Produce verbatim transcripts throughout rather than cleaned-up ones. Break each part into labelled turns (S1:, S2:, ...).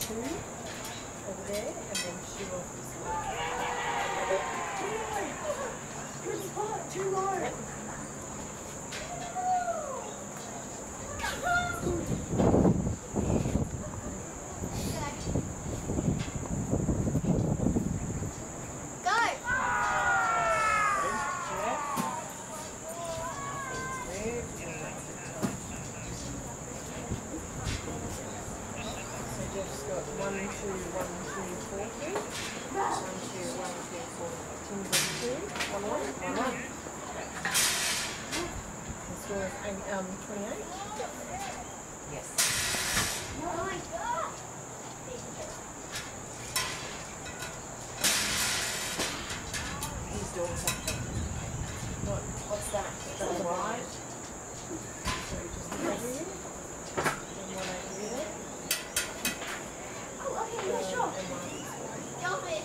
S1: two over there, and then shoe off this one. Good spot, too low. Yep. Um, twenty-eight? Yes. He's doing something. What, what's that? Is that right? So just over here. And one over here.
S2: Oh, okay, yeah, sure.
S1: And one this way.
S2: Jump it.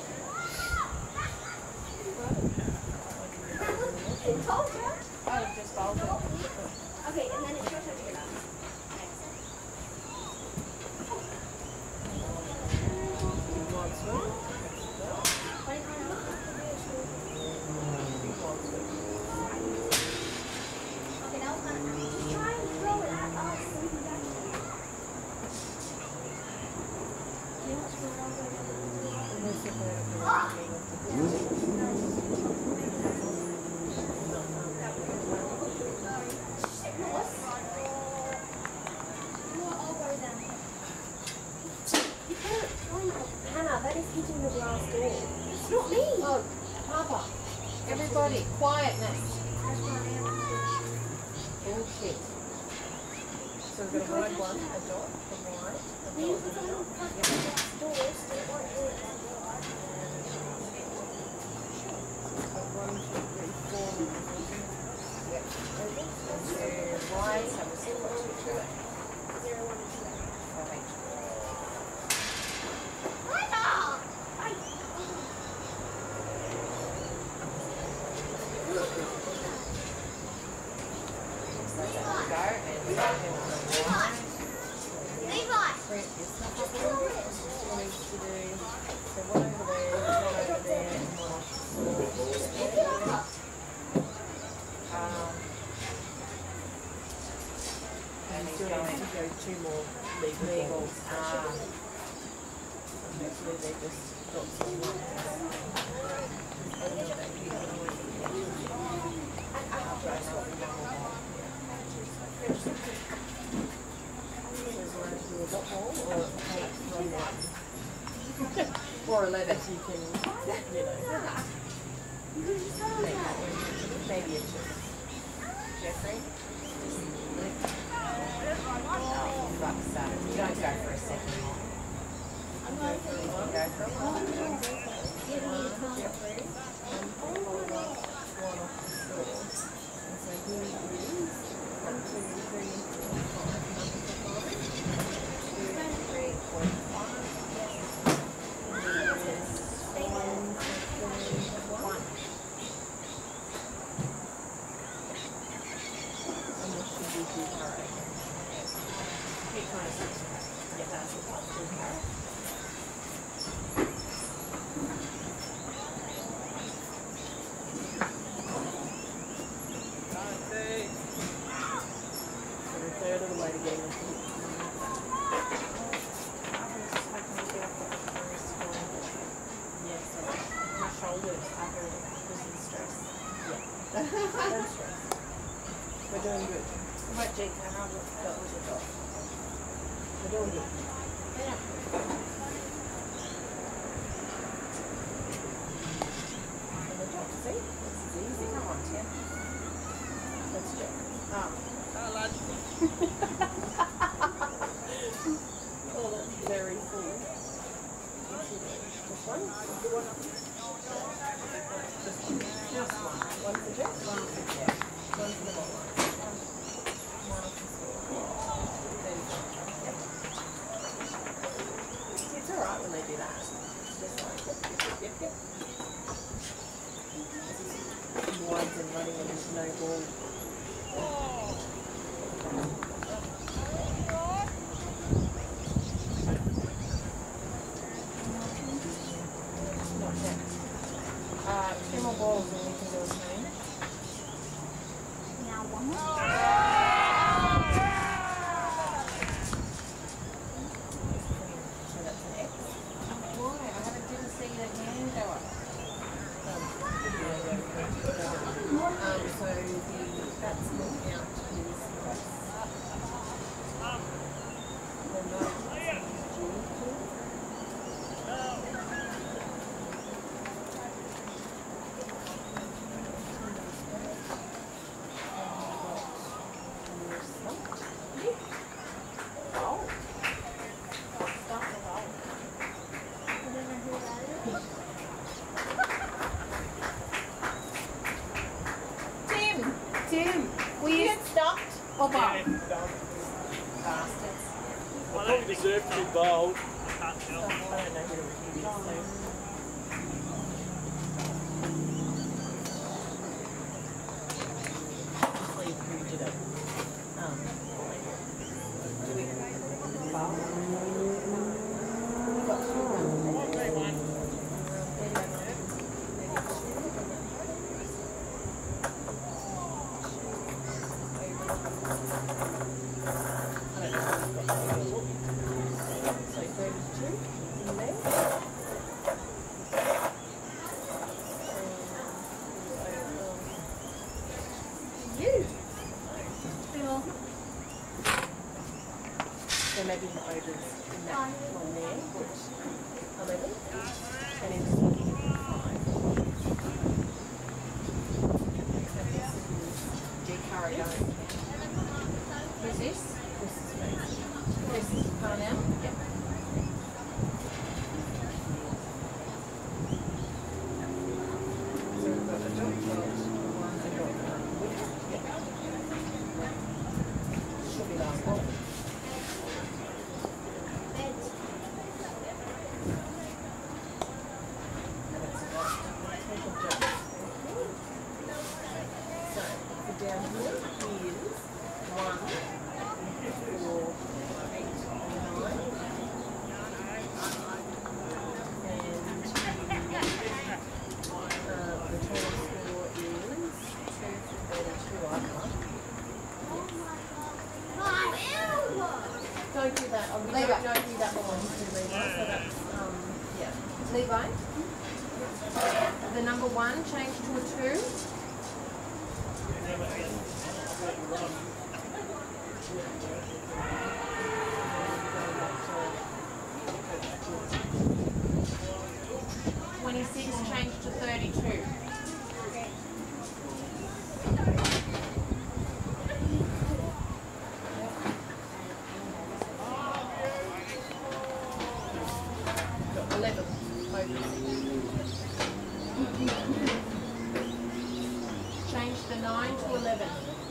S1: It told you. Oh, just fold it.
S2: Okay, and then it's your turn to get up. Okay, that was fun. Just try and throw it at us so we can get it.
S1: Hannah, that is hitting the glass door.
S2: It's not me.
S1: Oh, Papa. Everybody, quietness. Bullshit. So we're going to write one, a dot, a white, a dot,
S2: You
S1: a
S2: put
S1: dot.
S2: on the doors, so it won't do it.
S1: One, two, three, four. Yep. So white, so we'll see what you do.
S2: Zero, one, two.
S1: Okay. Two more legals. Ah. Actually, they just got some more. Or a letter so you can, you know, maybe it's just Jeffrey. Fuck's sake. You don't go for a second one. You go for one. Go for one. Jeffrey. One hold up. One off the store. And so here is one, two, three, four, five. Number for five. Two, three, four, five. And then there's one, two, one. And this should be two carrots. Eight times six. Yeah, that's the top two carrots. So we're third of the way to get into it. Yes, so my shoulders are very busy stress. Yeah. Don't stress. We're doing good. What about Jake? How was that was your dog? We're doing good. Yeah. And the dog, see? This is easy. Come on, Tim. Let's go. Oh. Oh, lad. Oh, that's very cool. This one? Just one. Just one. One for Jack, one for Jack. One for the bottom line. One off the score. There you go. Yep. It's alright when they do that. It's just like, yep, yep, yep, yep. This is wides and running and there's no ball. Hop up.
S2: Bastards.
S3: I don't deserve to be bold.
S1: I don't know who to review this, so. Just leave who did it. Um, do we file? We've got two. So maybe the overs in that one there, which eleven, and in five. So this is G Carrigan. Who's this? This is me. This is Parnell? Yep. So we've got the dot dot one and dot one. Yep. Should be last one. Down here is one, four, eight, nine, and uh, the total score is two to thirty-two. I can't. Don't do that. Oh, Levi. Don't, don't do that one. Do Levi. So that's um yeah. Levi. The number one change to a two. Twenty-six changed to thirty-two. Eleven. Change the nine to eleven.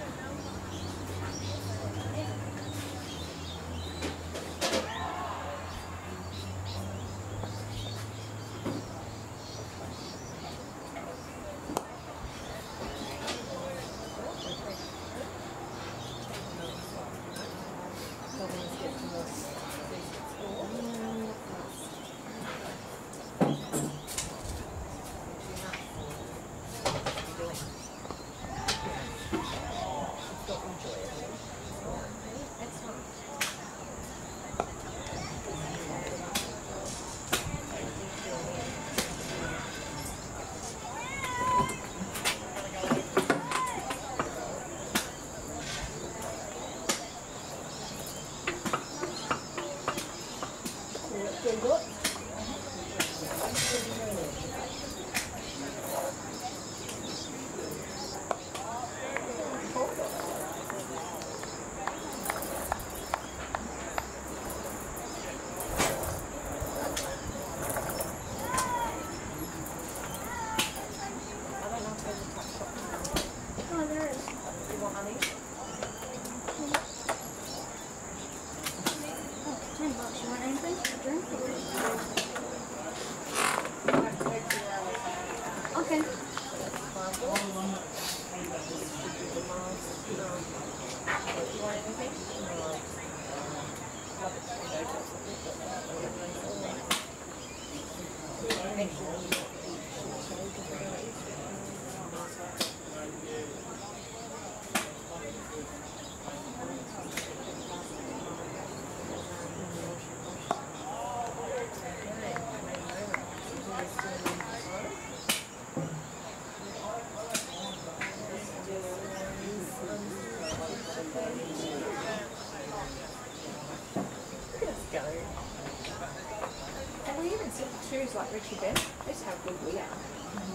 S1: Shoes like Richie Ben. That's how good we are.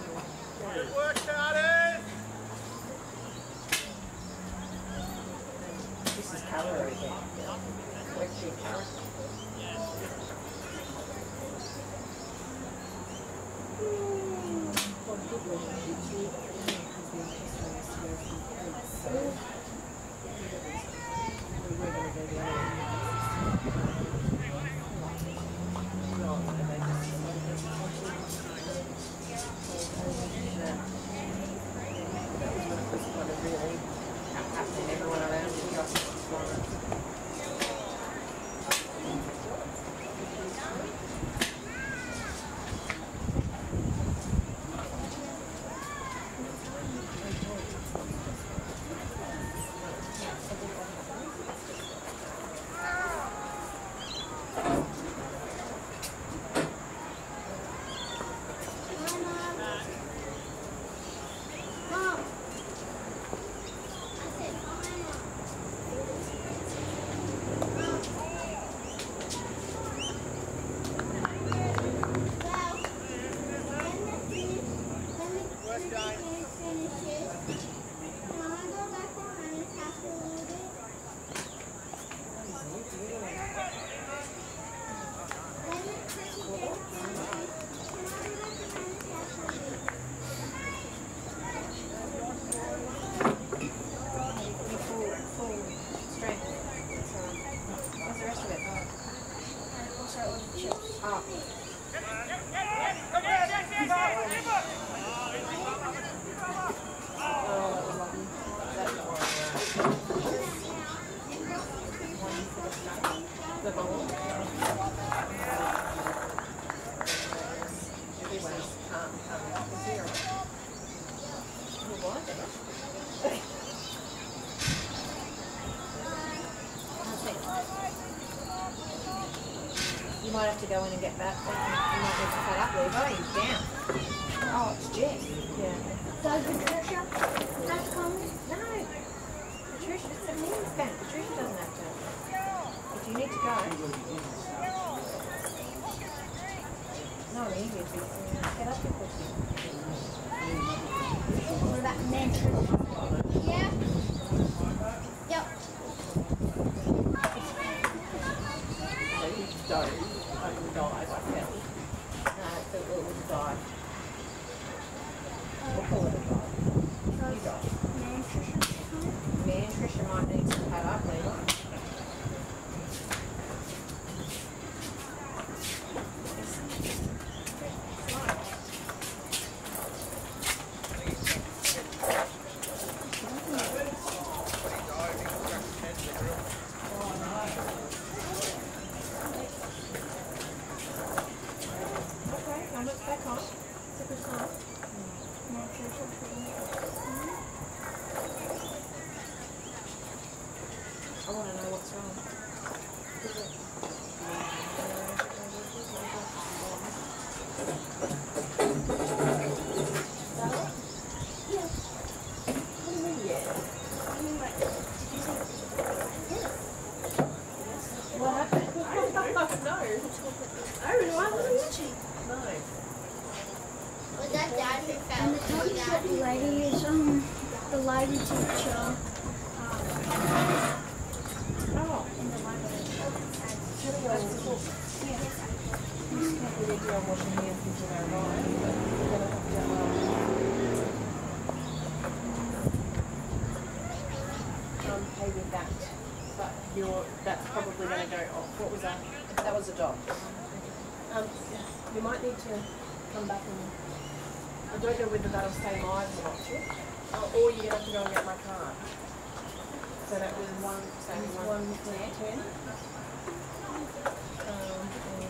S3: Good work, Carter!
S1: This is colour again. Where's your colour? What good was it? one? Oh. Oh, that was lovely. That's one. One for the shot. The bubble. Everyone's can't come up to zero. Well, why then? You might have to go in and get that. You might need to cut up, Levi. He's down. Oh, it's Jess. Yeah.
S2: Does Patricia have to come?
S1: No. Patricia, it's a men's bank. Patricia doesn't have to. If you need to go. No, easy. Get up your pussy.
S2: What about men? Yeah. Yep.
S1: Don't. I will die, I felt. No, it's a little die. We'll call it a die. You die. Me and Trisha might need to cut up later. I want to know what's wrong. What happened? I don't know. No. I don't know. I wasn't watching. No.
S2: Was that dad who
S4: And
S2: found
S4: the township lady is um the library teacher
S1: Oh.
S4: in the library.
S1: That's cool.
S4: Yeah.
S1: We need to go washing hands until they're arrive, but we're going to have to um, pay with that. But you're, that's probably going to go off. What was that? That was a dog. Um, you might need to come back and, I don't know whether that'll stay live or not, Chip. Or, or you're going to have to go and get my card. So that was one, so one, ten. ten. Um,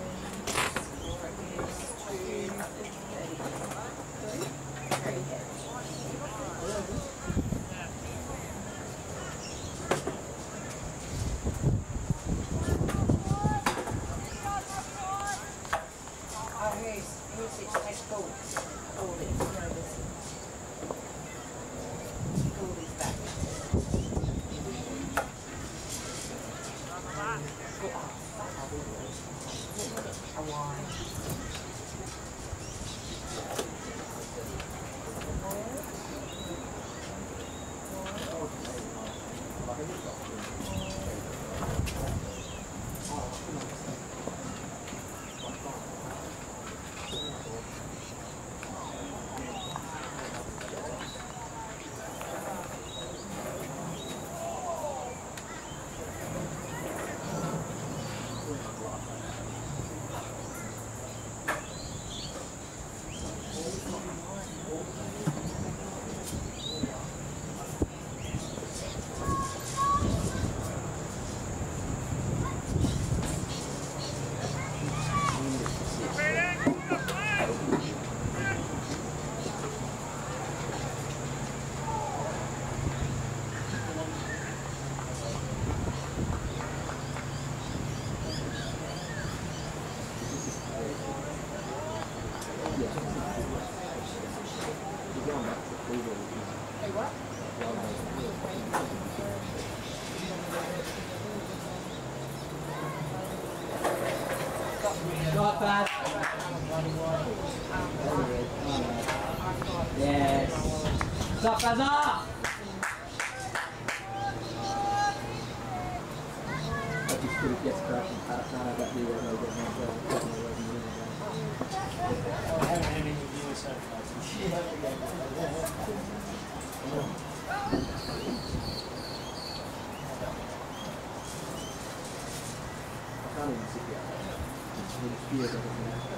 S5: Got that. Yes. Stop, Gaza! I just could have guessed crashed and passed out. I got the other one.
S3: I haven't had any viewers so far.
S5: I can't even sit down. fear of everything else.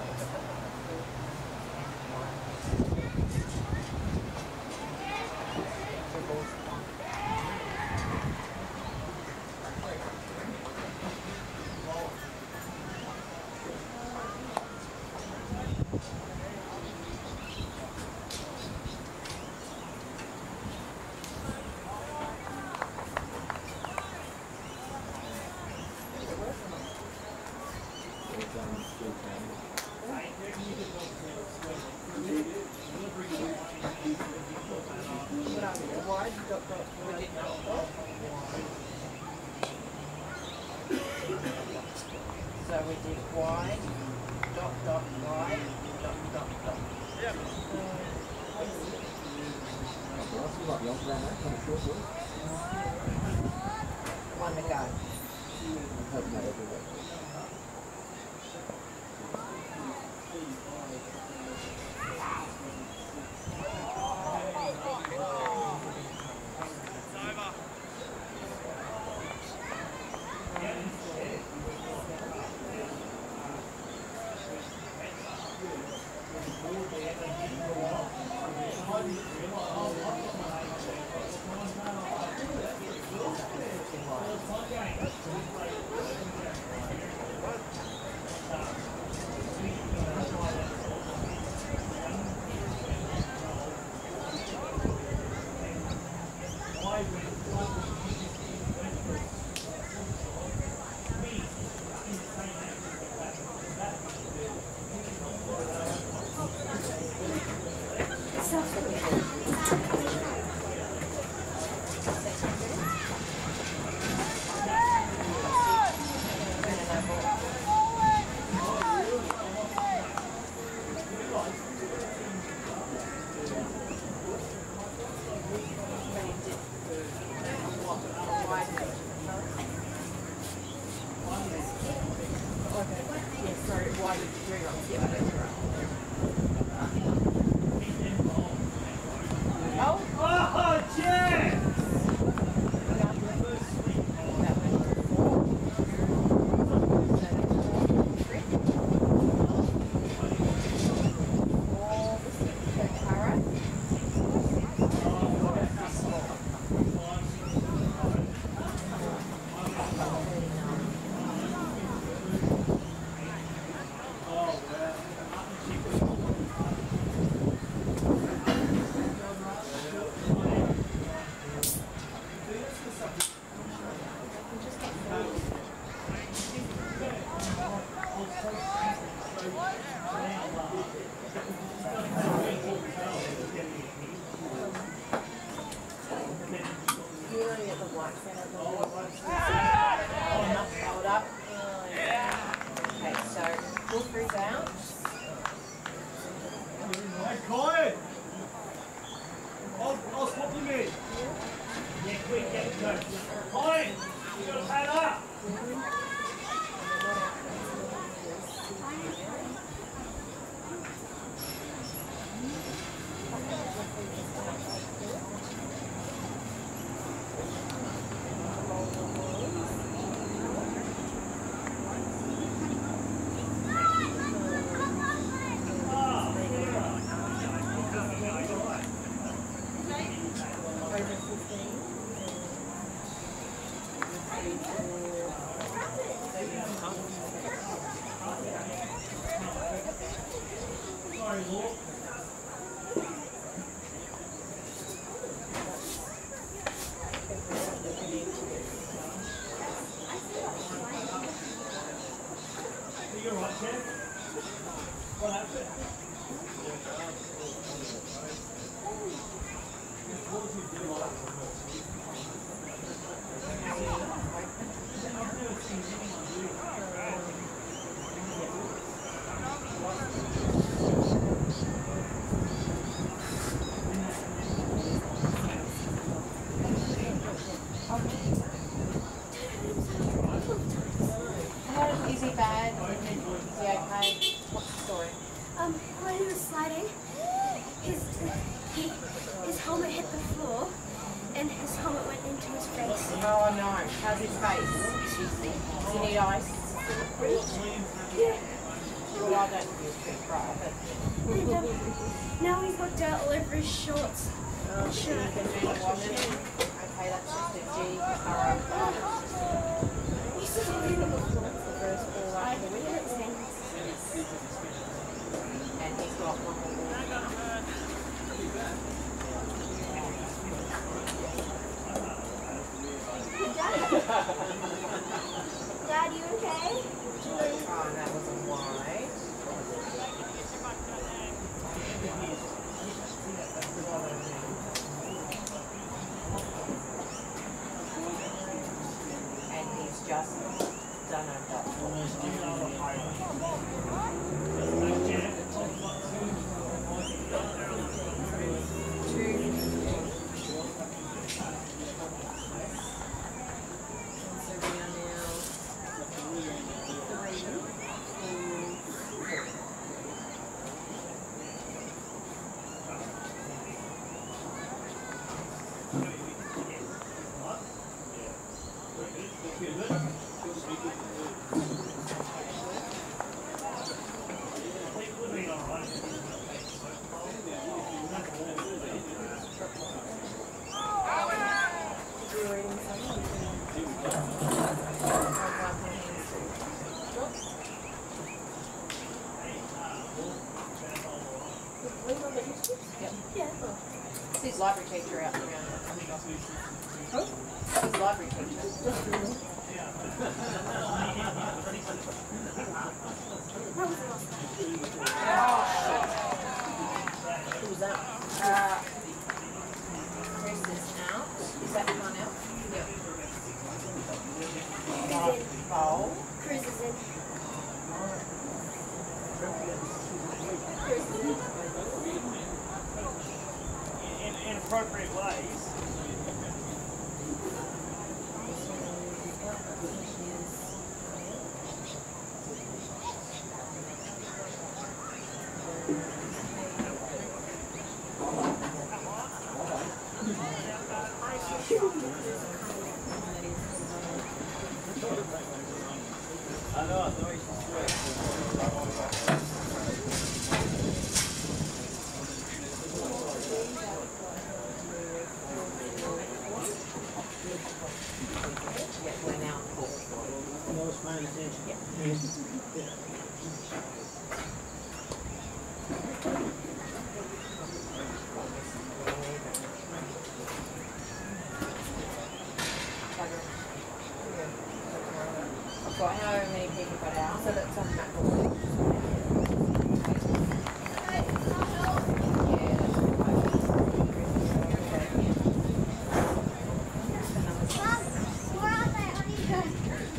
S1: Wide dot dot wide dot dot. So we did wide dot dot wide dot dot dot.
S5: Well, that's like the old round, that's kind of short, really.
S1: One to go.
S5: I'm hoping that will work.
S1: Hold up. Okay, so pull through down.
S3: Hey, Colin! I'll, I'll swap you in. Yeah, quick, get it go. Colin! You gotta pad up! Sorry, Lord. You're right, Ken. What happened? What was you doing like? I've never seen anyone do
S1: Is he bad? Is he okay? What's the story?
S4: Um, when he was sliding, his he, his helmet hit the floor, and his helmet went into his face.
S1: Oh no, how's his face? Does he need ice?
S4: Yeah,
S1: I don't think he was too proud, but
S4: And, um, now he's got dirt all over his shorts.
S1: um,
S4: Sure.
S1: you can do the washing. Okay, that's just a G thorough.
S4: He's just really
S1: That's the first ball
S4: I
S1: up the
S4: look
S1: wicket.
S4: at his hands.
S1: And he's got one more ball.
S2: Dad, you okay?
S1: Oh, that was a wide. And he's just done a dot. His library teacher out around. Huh? His library teacher. Who was that? Uh, Chris is out. Is that one out? Yeah. Bowl.
S4: Cruz is in.
S3: In inappropriate ways. I know, I thought you should sweat.
S1: Yeah, we're now full.
S3: I was paying attention.
S1: Yeah. I've got however many people got out, so that's on that board. Yeah, that's
S2: Mom, we're out there. What are you doing?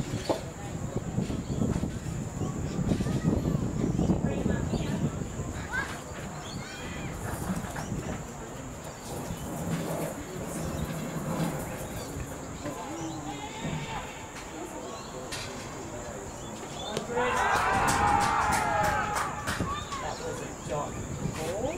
S1: That was a dot ball.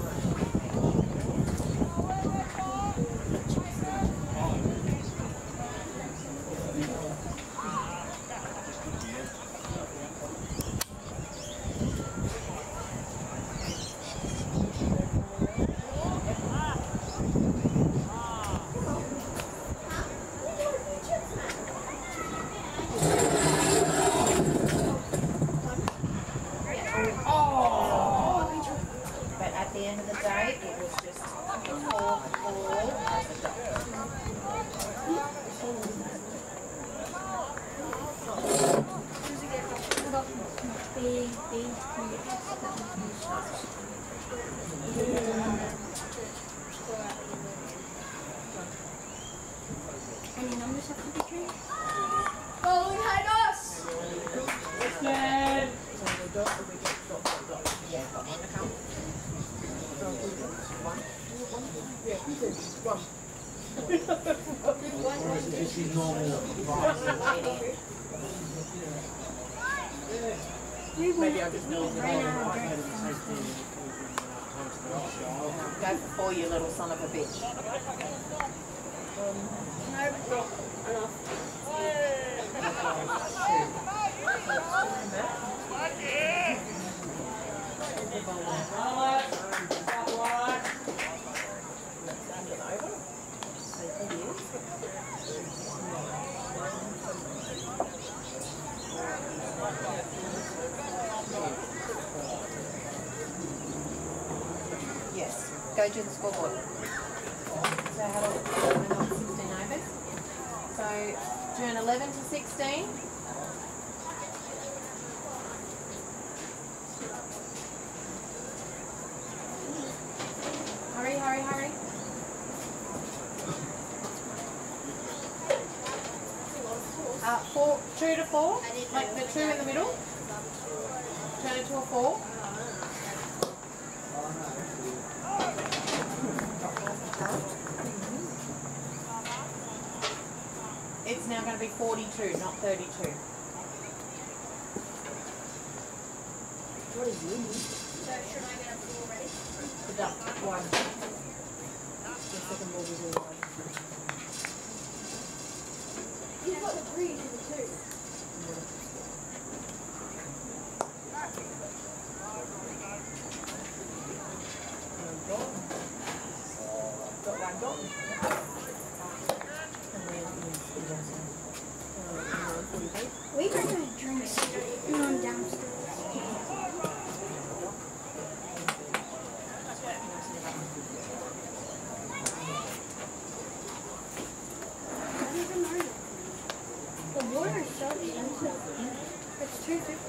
S1: But at the end of the day, it was just a four ball as a dot.
S2: Big, big, Any numbers after the tree?
S4: Bowling high us!
S1: So the dot, we get dot, dot, dot. Yeah, got one account. One. Yeah, we did. One.
S3: Or is it just his normal
S1: Maybe I'll just know. Go for four, you little son of a bitch. go to the scoreboard. So how do I got sixteen overs? So turn eleven to sixteen. Hurry, hurry, hurry. Uh, four, two to four, like the two in the middle. Turn it to a four. It's now going to be forty-two, not thirty-two.
S4: What is it? So should I get a four ready?
S1: The duck, one. The second ball was all one.
S4: You've got the three to the two.
S1: Got one dot.
S4: We got no drinks. No, downstairs. The water is so expensive. It's two fifty.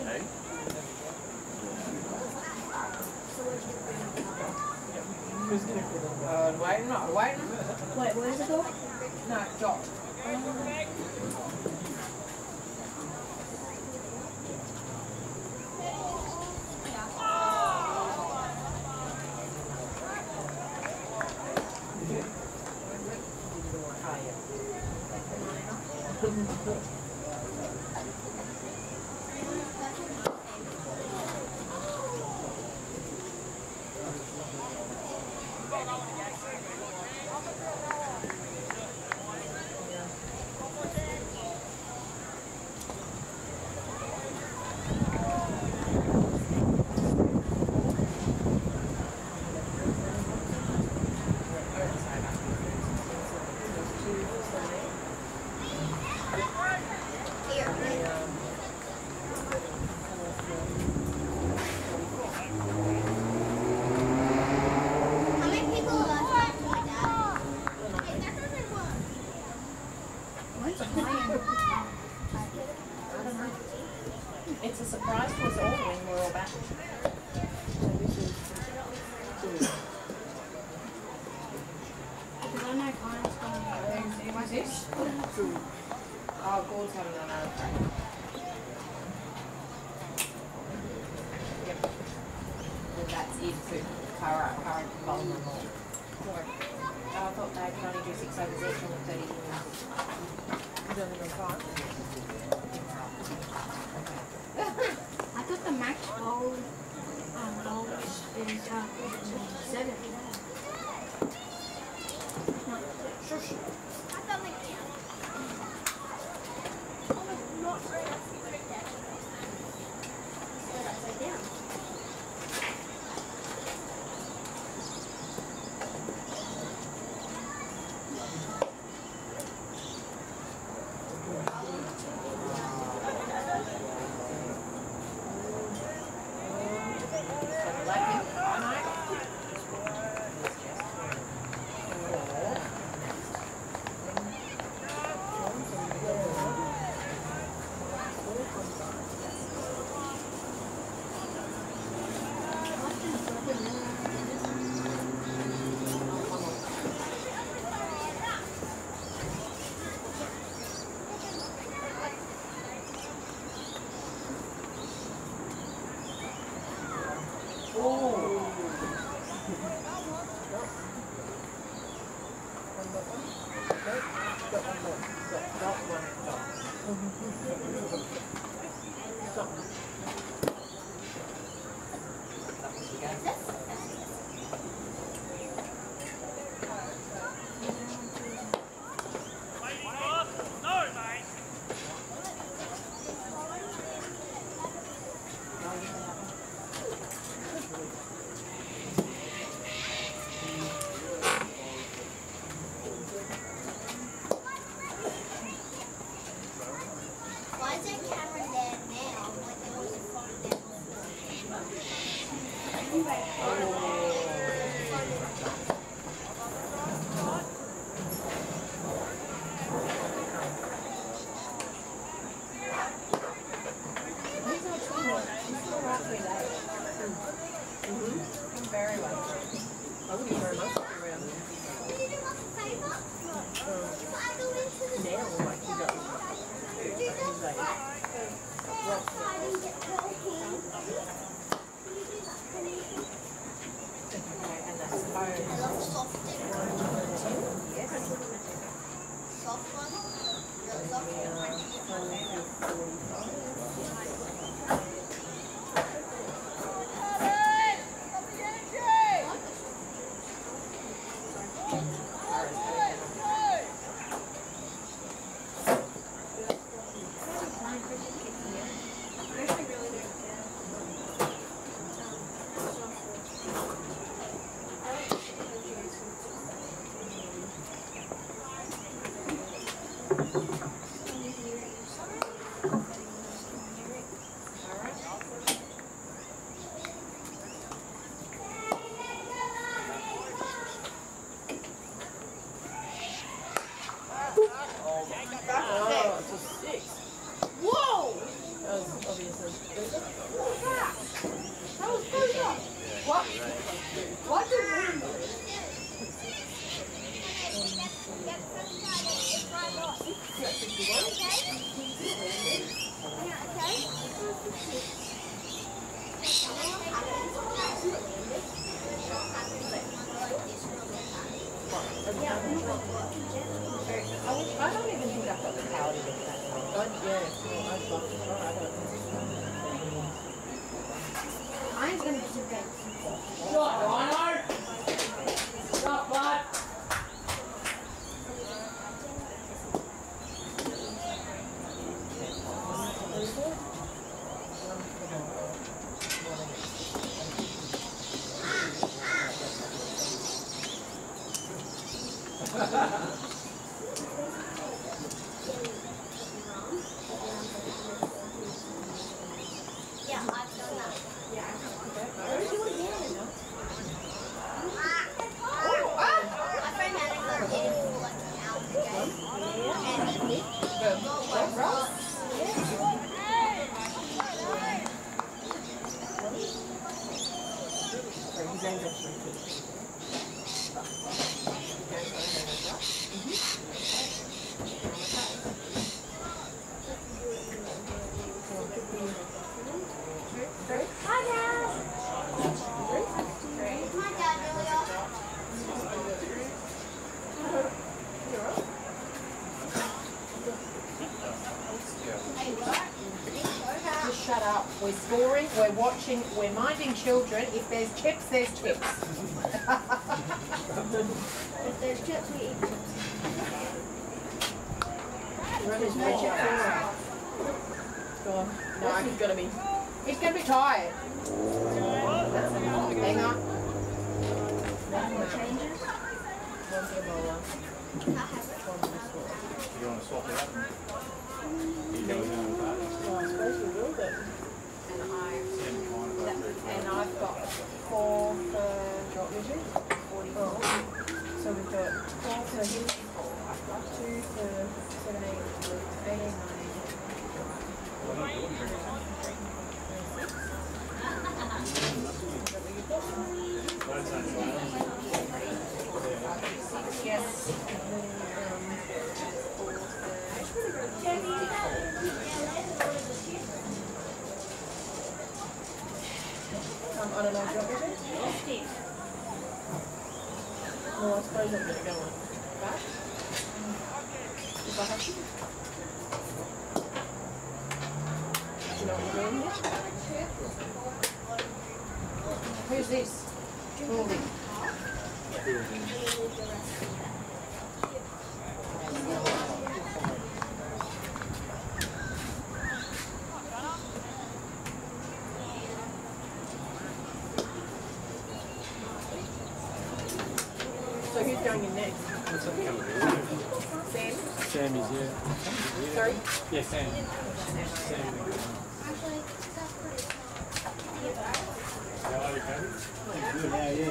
S1: Uh, wait, not wait.
S4: Wait, where's it go?
S1: No, dot.
S2: How many people are left to my dad? Hey, that doesn't work.
S1: It's a surprise to us all when we're all back.
S4: Because I know Connor's going to
S1: Who was this? Oh, Gord's having another crack. Yep. Well, that's it for current, current vulnerable. Oh, I thought they could only do six overs each on the thirty innings. You've only done five.
S4: I thought the max bowl um, bowls is uh, seven. No, shush.
S2: I thought like not very upside down. Why is there a camera there now when there was a phone there before?
S1: Oh.
S4: going to do some games.
S3: Right, Rhino. Stop, bud.
S2: Yeah, I've done that. My friend had a go in for like an hour game. And got one My dad really
S6: Just shut up. We're scoring, we're watching, we're minding children. If there's chips, there's chips.
S4: If there's chips, we eat chips.
S6: There's no chips. Go on. No, he's gonna be. He's gonna be tired. Hang on.
S4: Changes.
S6: One's a bowler.
S5: You want to swap it up? You go down with that.
S6: Well, I suppose we will do. And I've and I've got four for drop measures. Forty-four. So we've got four for him. I've got two for seventeen, eighteen, nineteen. Yes. Um, on an old job, is it? No, I suppose I'm going to go on back. If I have to. Do you know what you're doing here? Who's this? Goldie. So who's going in next? Sam?
S5: Sammy's, yeah.
S6: Sorry?
S5: Yeah, Sam. Sam.
S2: Actually, that's pretty
S5: How are you, Kevin? Good, how are you?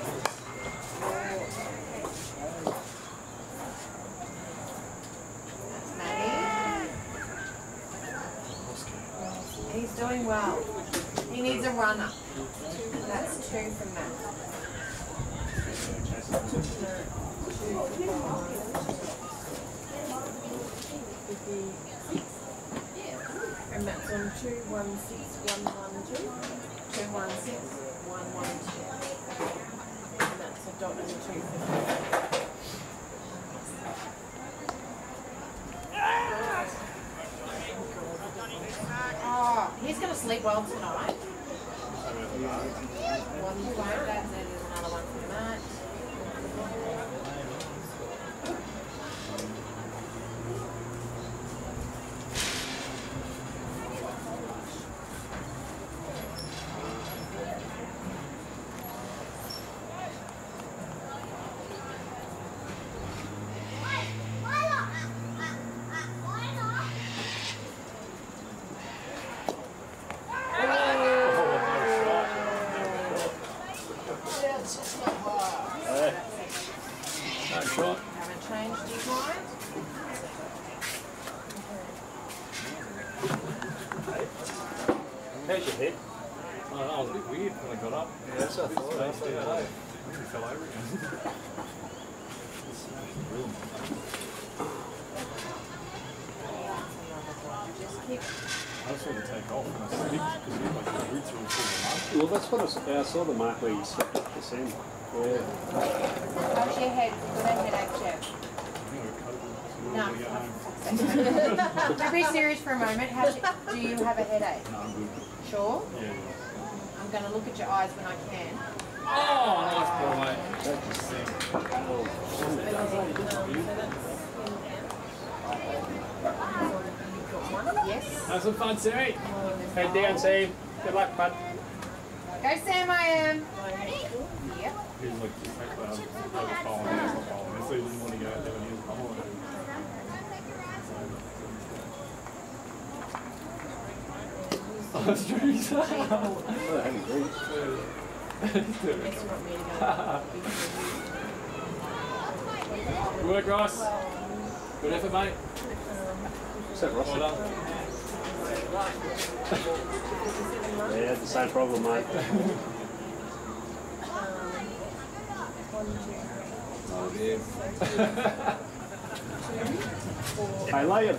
S6: He's doing well. He needs a runner. That's two from Matt. And Matt's on two one six one one two. Two one six one one two. And that's a dot and a two for Oh, he's going to sleep well tonight. One point, that's it, there's another one for Matt. Haven't changed his mind.
S5: How's your head? Oh, that was a bit weird when I got up. Yeah, that's what I thought. I thought I nearly fell over again.
S6: Just keep.
S5: I just want to take off and I slipped because it looked like the roots were all full of
S7: Well, that's what I saw. I saw the mark where you slipped up the sand. Yeah.
S6: How's your head? Good headache, Jeff?
S5: mud.
S6: No. To be serious for a moment, how's your, do you have a headache?
S5: No, I'm good.
S6: Sure?
S5: Yeah.
S6: I'm going to look at your eyes when I can.
S5: Oh, nice ball, mate.
S6: Yes.
S5: Have some fun, Sammy. Head down, Sam. Good luck, bud.
S6: Go, Sam, I am. Yep.
S5: He's like, just like, um, over following, over following. So he didn't want to go out there when he was following him. Oh, that's true. Good work, Ross. Good effort, mate.
S7: Is that Ross?
S5: Well done.
S7: Yeah, the same problem, mate.
S5: Oh, dear.
S7: Hey, Liam.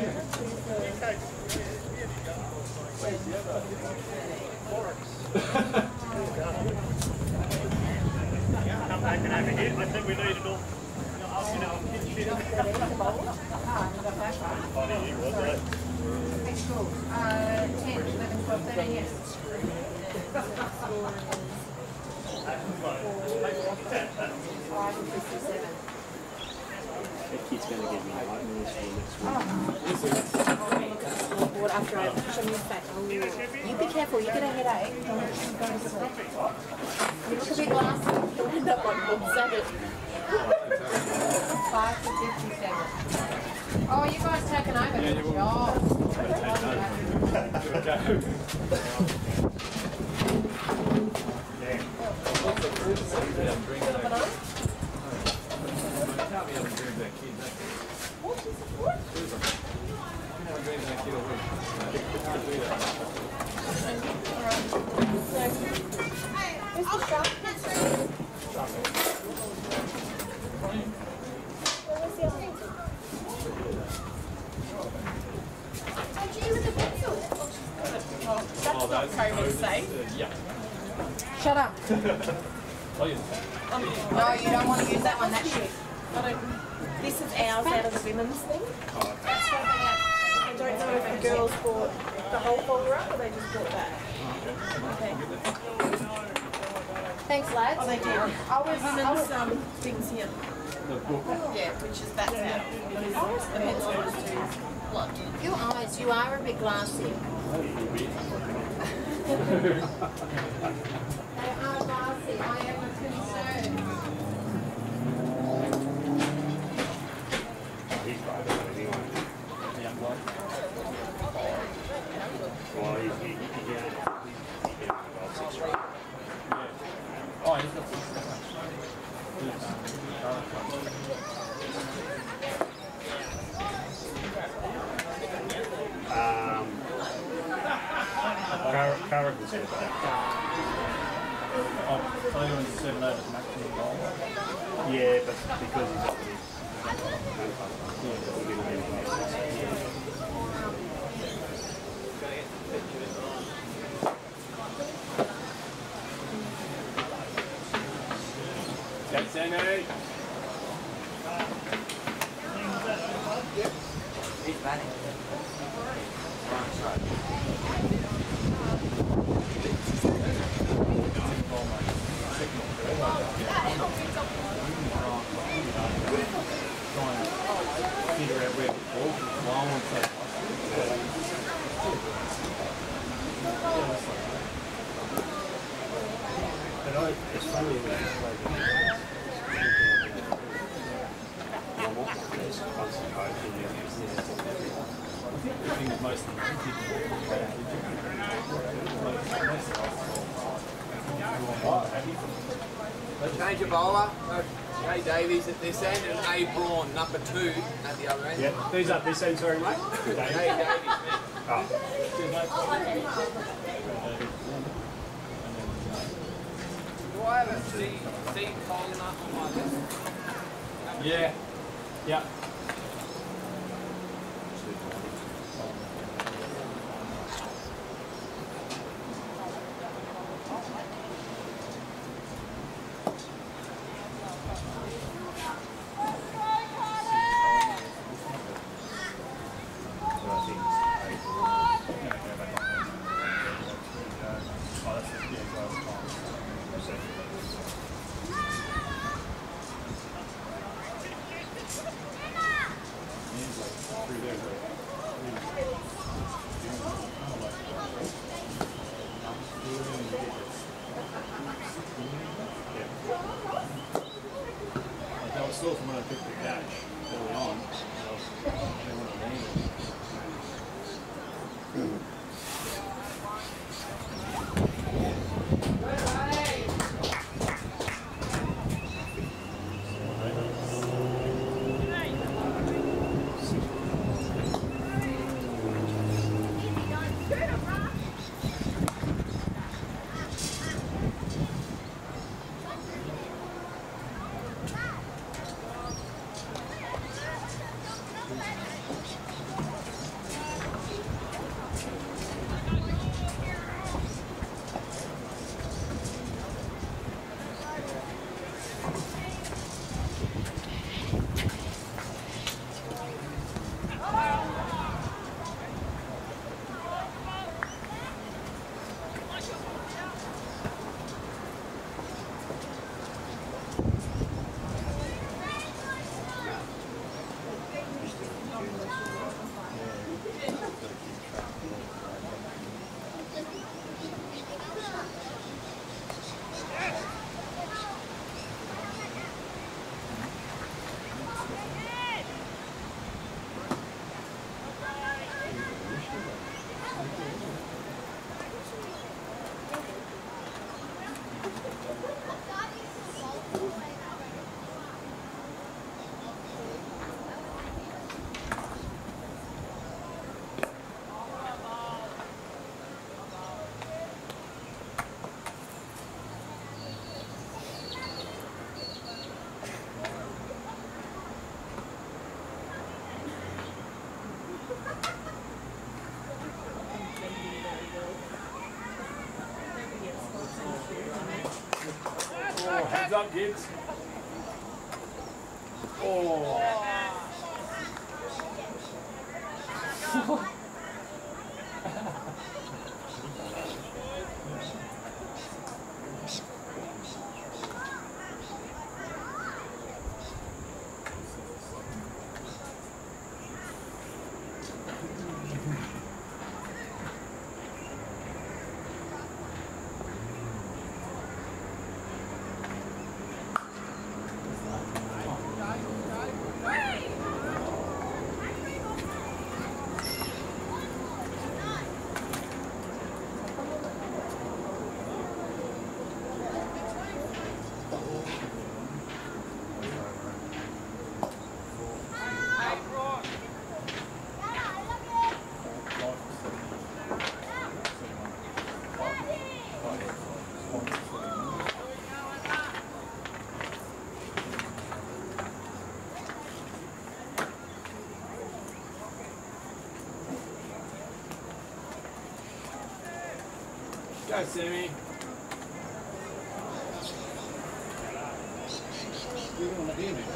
S3: Come back and over here. I think we need it all. You know, shit. Funny you, wasn't it?
S6: Which school? Uh, ten, eleven, twelve, thirteen, yes. five and fifty-seven.
S7: That kid's going to get me a light news for next week.
S6: I'll look at the scoreboard after I show you back. You be careful, you get a headache. Don't go to sleep. You look a bit glassy, you'll end up like Bob Saget. five to fifty-seven. Oh, you guys taking over?
S5: Yeah, you will.
S6: Oh.
S5: Oh, that's
S6: COVID safe.
S5: Yeah.
S6: Shut up.
S5: Oh, yeah.
S6: No, you don't want to use that one, that's shit. I don't, this is ours out of the women's thing. I don't know if the girls bought the whole folder up or they just bought that. Okay. Thanks, lads. Oh, they did. I was, I was um, things here. Yeah, which is that's out. The pencils too. Look, your eyes, you are a bit glassy. They are glassy. I am a concern.
S7: He's right there anyway. Well, he's, he, he, he, he, he, six straight.
S5: Oh, he's got
S7: Um, Car- Carrick was here.
S5: Oh, so you're in seven overs maximum goal.
S7: Yeah, but because he's up there.
S5: That's Sammy.
S8: He's batting.
S5: Figure out where the ball is long and so.
S7: But I, it's funny when it's like
S5: The thing is most
S8: Change of bowler. Jay Davies at this end and A Braun, number two at the other end.
S7: yeah, who's up this end, sorry, mate?
S8: Jay Davies, man.
S7: Oh.
S8: Do I have a Steve, Steve Collin up on my list?
S5: Yeah. Yeah.
S7: So I think it's April.
S5: Oh, that's it. Yeah. That was still from when I picked the catch early on. So they want to land it. Oh, heads up, kids. Oh. Go, Sammy. You're going to let me.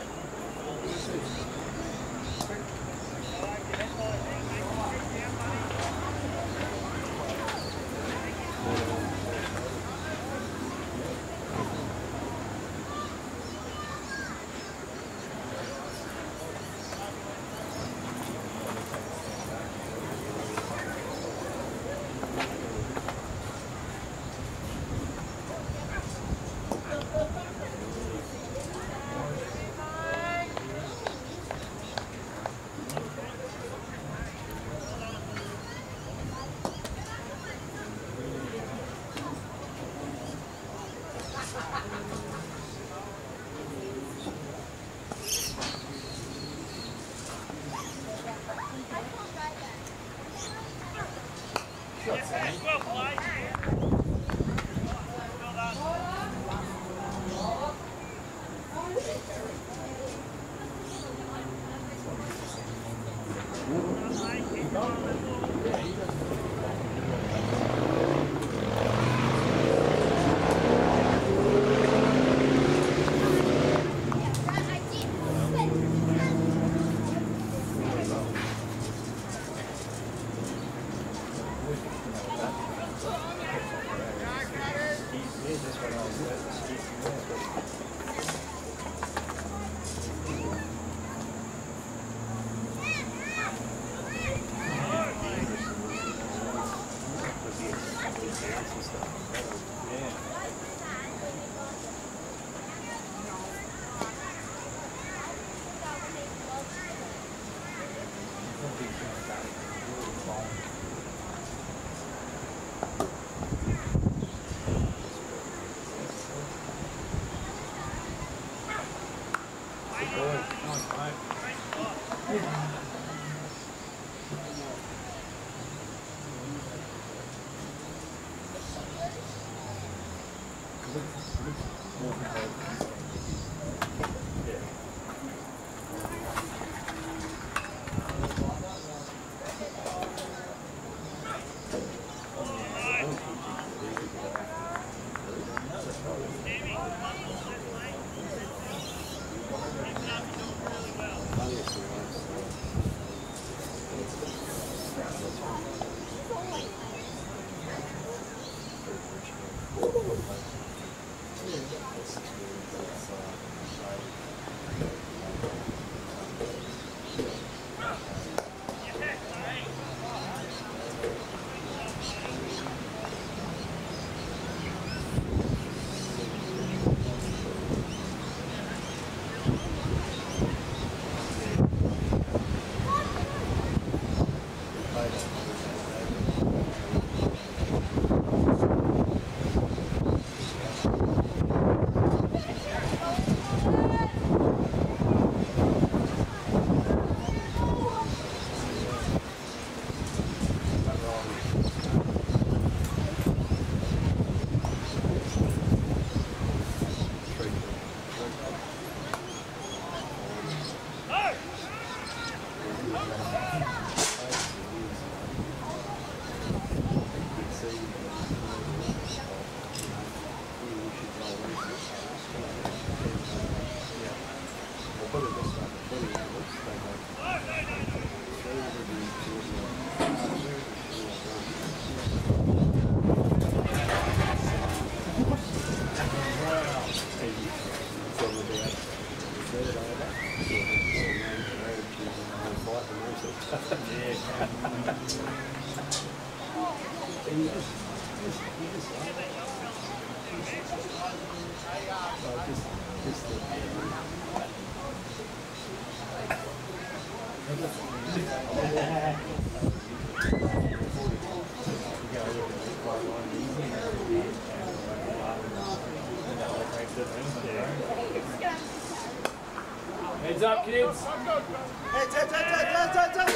S5: Heads up, kids.
S3: Heads, heads, heads, heads, heads, heads.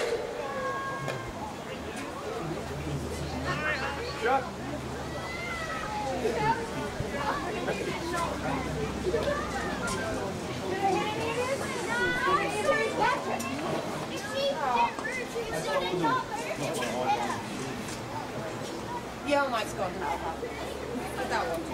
S5: Shut.
S6: Yeah, Mike's gone now. But that one.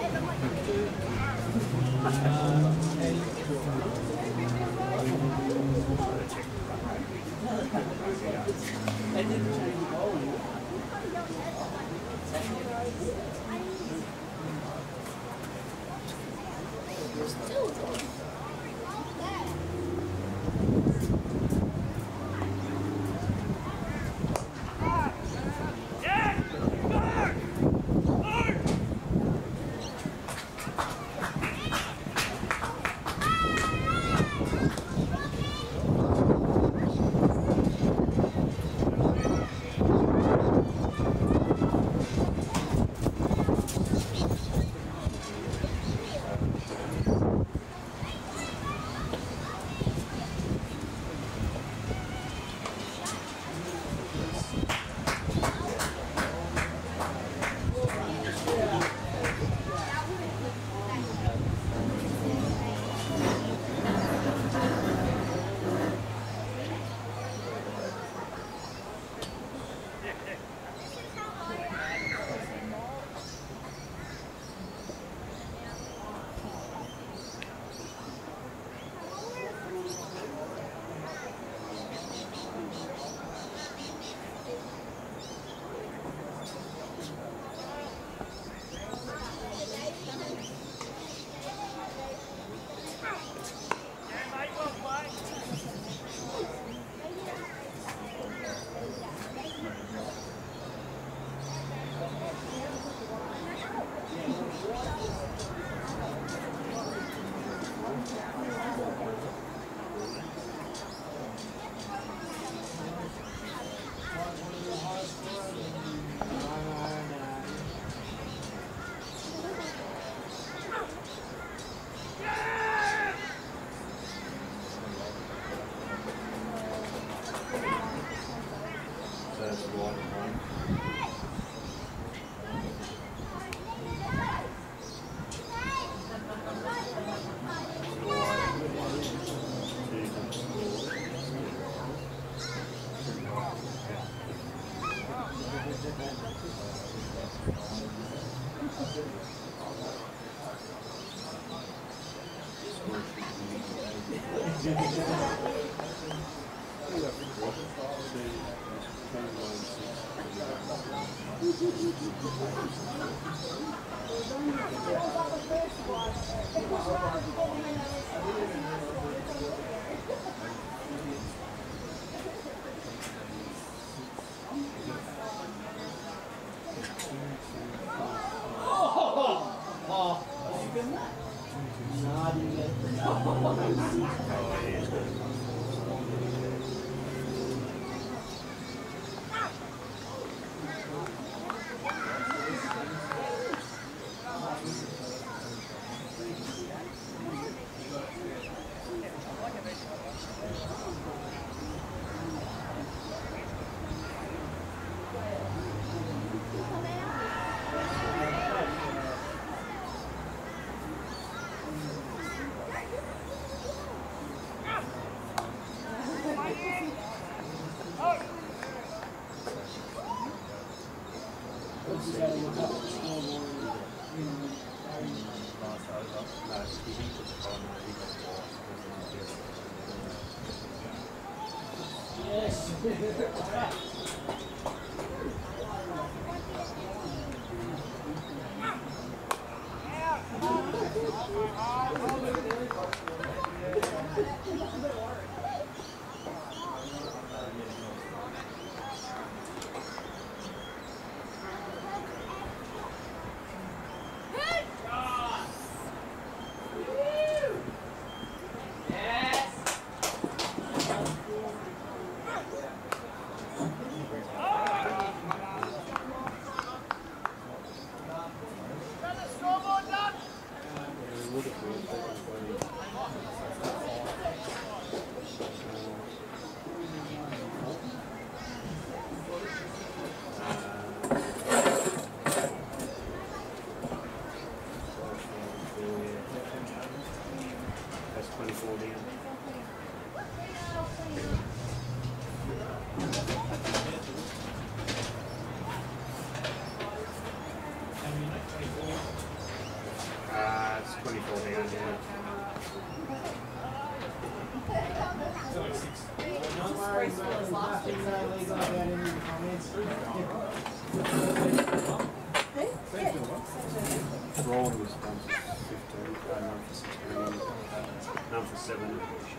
S5: Braun was done for fifteen, uh, none for sixteen, none for seven.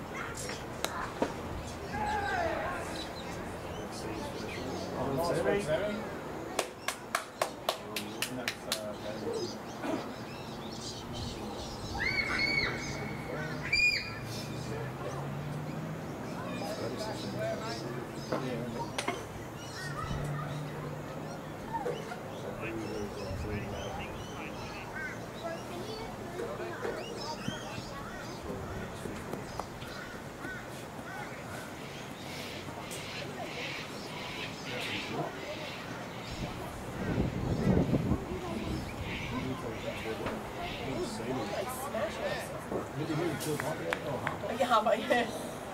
S6: Yeah, but yeah.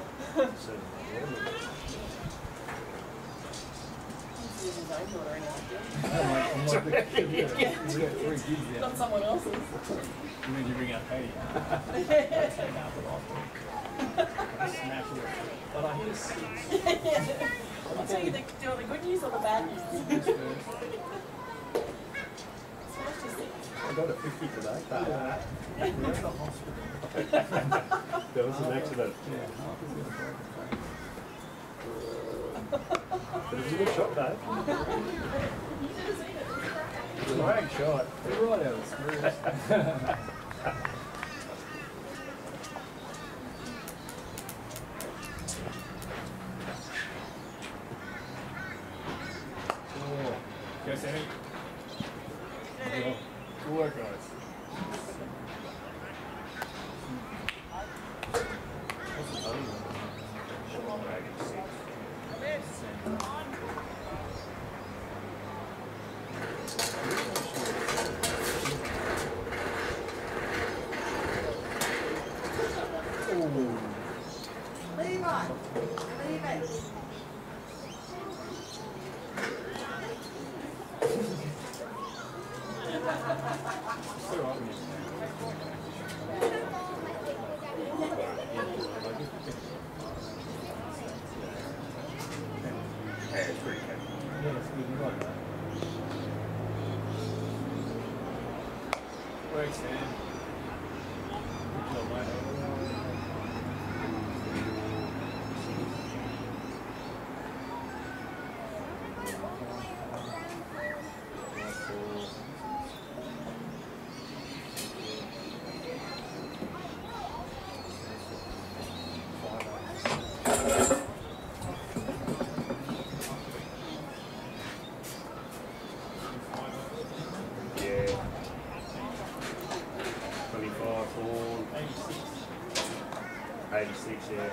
S6: Not someone else's.
S3: You mean you bring out Katie? But I hear six.
S6: I'll tell you the, do you want the good news or the bad news?
S5: I got a fifty today. Uh, We're in the hospital. There was an accident. But it was a good shot, though. Great shot.
S3: You're right out of the screws. Go, Sammy. Good work, guys.
S5: What's the total?
S1: Leave on. Leave it.
S3: Still right with you.
S7: eighty-six, yeah.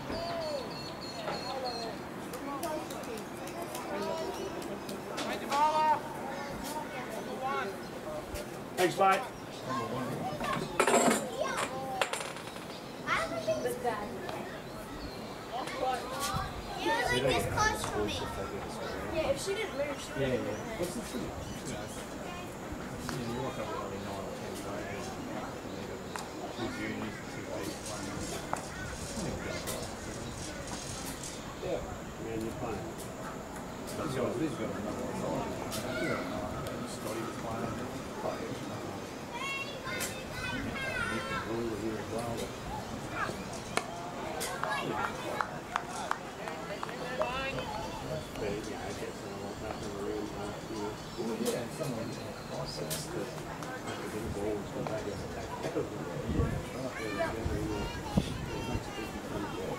S7: Thanks, mate.
S2: Yeah, like this close for me.
S4: Yeah, if she didn't move, she
S5: Yeah,
S4: would
S5: yeah. What's the thing? You know, you walk up with only nine or ten grand, two juniors, two eight, one.
S7: Yeah. Man, you're playing.
S5: He's got, he's got another one. He's got another. Scotty was playing. Nick and Will were here as well.
S7: But, yeah, I guess I want that in the room, uh, you know.
S5: Well, yeah, and someone in the process that
S7: After the ball was come back and attack. That was the
S5: yeah, right.
S7: yeah, yeah, it makes a big difference, yeah.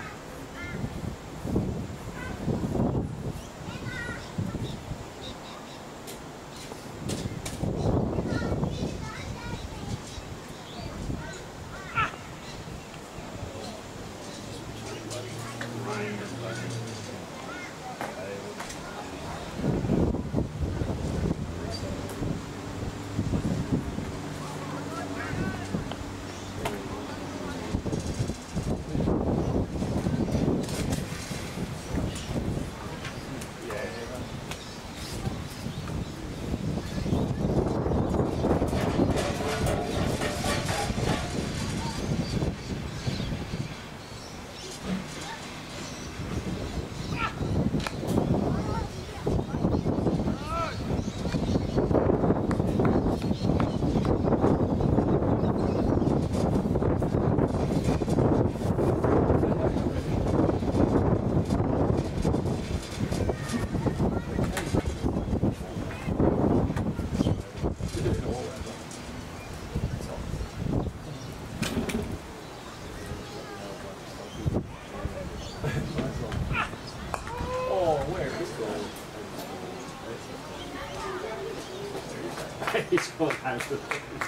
S5: Oh, where is it?
S7: He's got hands to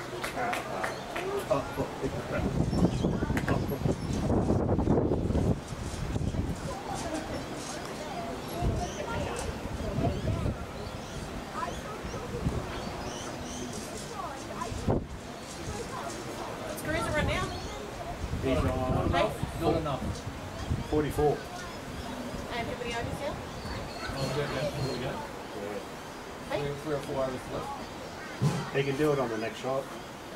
S6: Screws are run down.
S7: He's on
S6: Hey,
S5: Not enough.
S7: forty-four.
S6: and everybody over here.
S5: Oh, yeah, yeah. Here we go.
S6: Hey.
S5: Three, three or four hours left.
S7: He can do it on the next shot.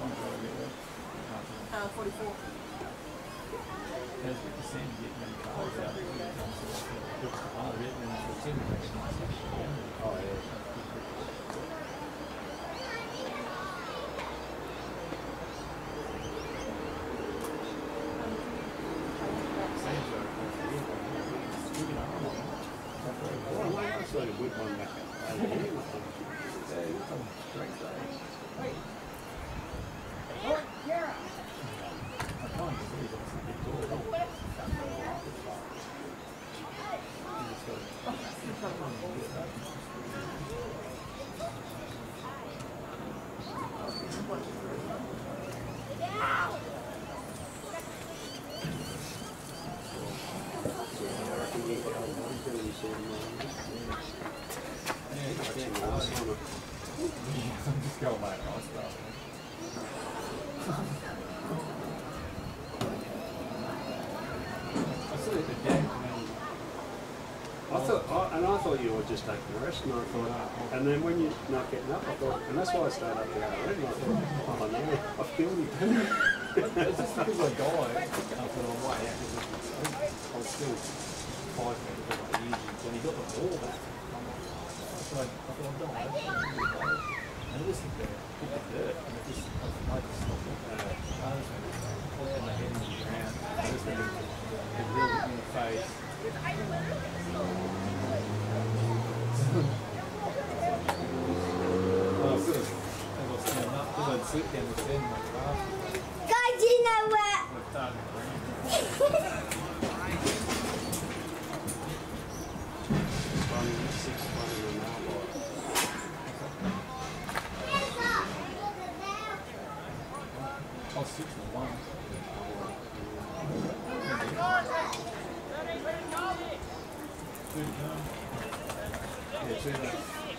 S6: Uh, forty-four.
S5: There's the same getting them cars out there. Looks hard, written in the team.
S7: Oh, yeah. Well, I saw the whip one back over here.
S5: Just go like nice stuff. I saw it the deck,
S7: I thought, I, and I thought you were just taking a rest, and I thought, and then when you're not getting up, I thought, and that's why I stayed up the other end, and I thought, oh no, I feel you.
S5: it's just because I died after I'm way out, I was still five metres away easy. When he got the ball back, I'm like, I thought, I thought I'm done. And it was the dirt, hit the dirt, and it just, I just stopped it. I just went,
S2: Guys, you know what?
S5: Oh, six to one. Two to come. Yeah, two to come.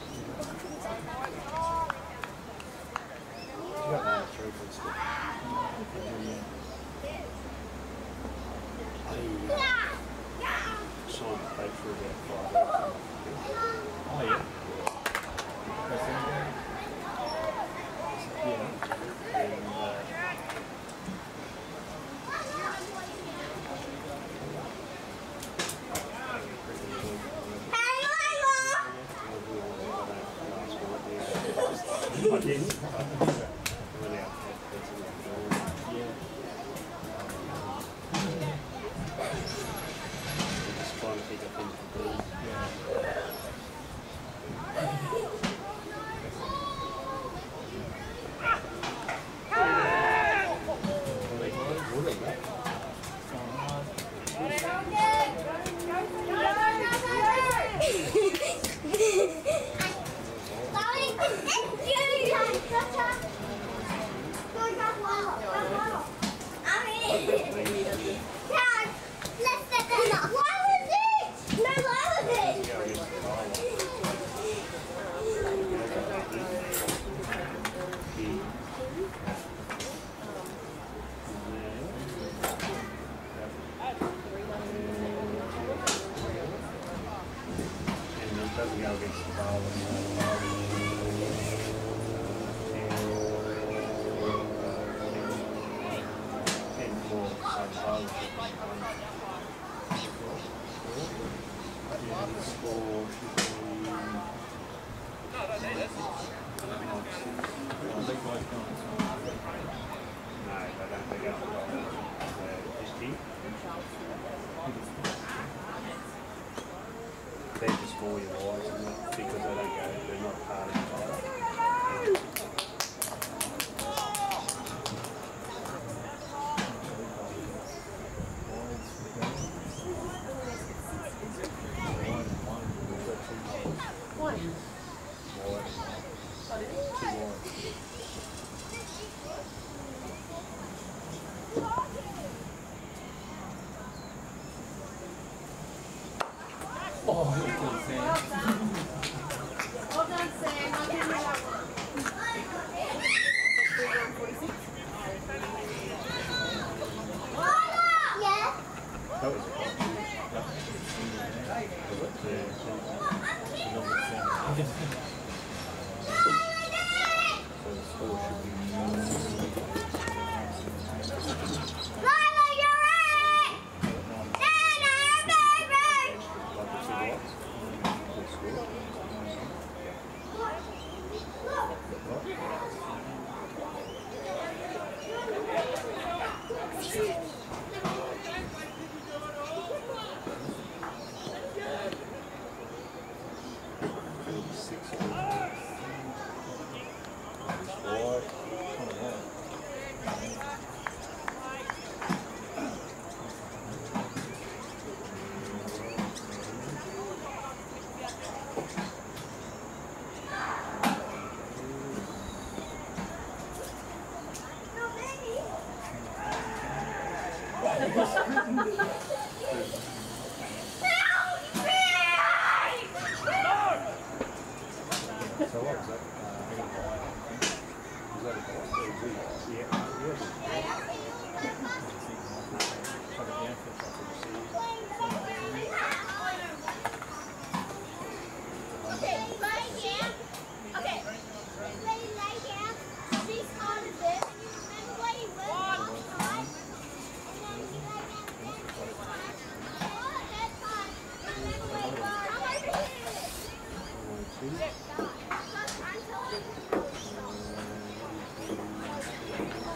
S5: You got one three foot stick.
S7: Sean played for about five hours.
S5: Oh, yeah. That's it. Yeah.
S7: And, uh, I didn't. I went out.
S5: Yeah.
S7: Just trying to pick up things to do.
S5: Yeah.
S7: And it doesn't go against the bowl. And four, so bowl should be one. Yeah, the score should be.
S5: I think both guys.
S7: No, they don't pick up the ball. They're just here. They're just for your eyes, isn't it? Because they don't go, they're not part of the bowl.
S5: Oh, good Sam.
S1: Well done, Sam. I'll give you that one.
S2: Yeah.
S7: That was a problem. So the score should be
S2: Lila, you're right. Nana, baby.
S7: like the two lights. Good score. Six. Wide. So what was that? Was that a ball? Yeah.
S2: Okay, right here. Okay. Ready, right here. She's on the bed. Remember where you were last time? And then you lay down this time. Oh, that's fine. Remember where you were? Come over here. Look, I'm telling you.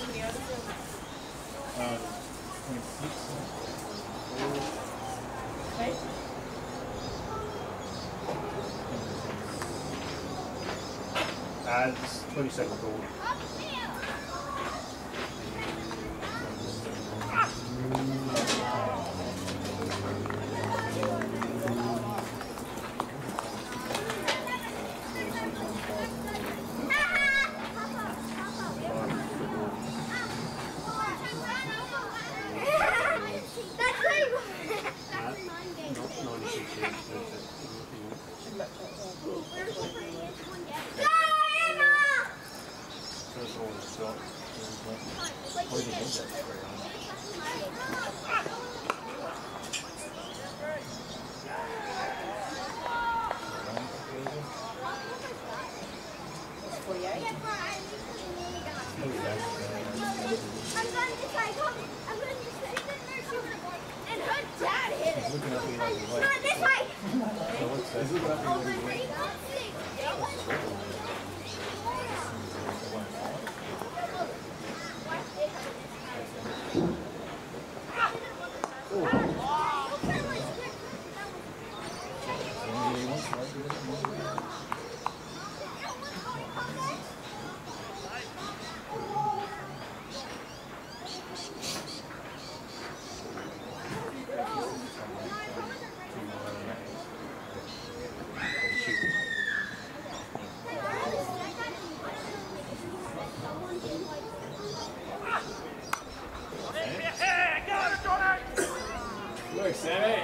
S6: many overseas?
S5: Um, twenty-six.
S6: Okay.
S7: Adds twenty-second ball.
S5: Look, Sammy.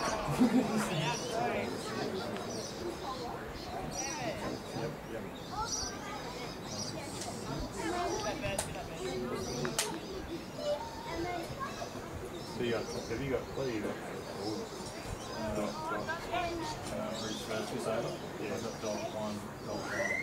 S7: So you got, have you got, what do you got?
S5: Uh, dot, uh, Reach Just over. Yeah. I've got dot one, dot one.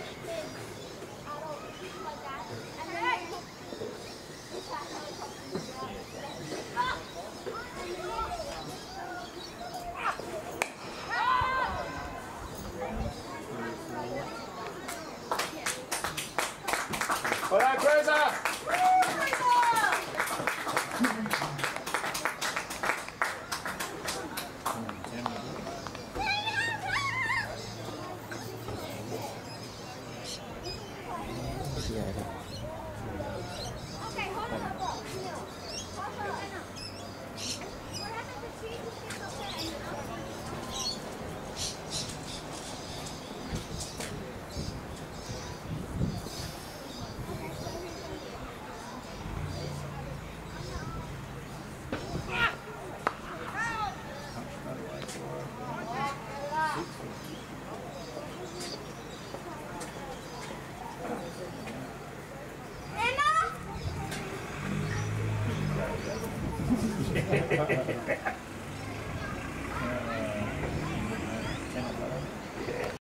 S8: All right, Fraser!
S2: Okay, hold on.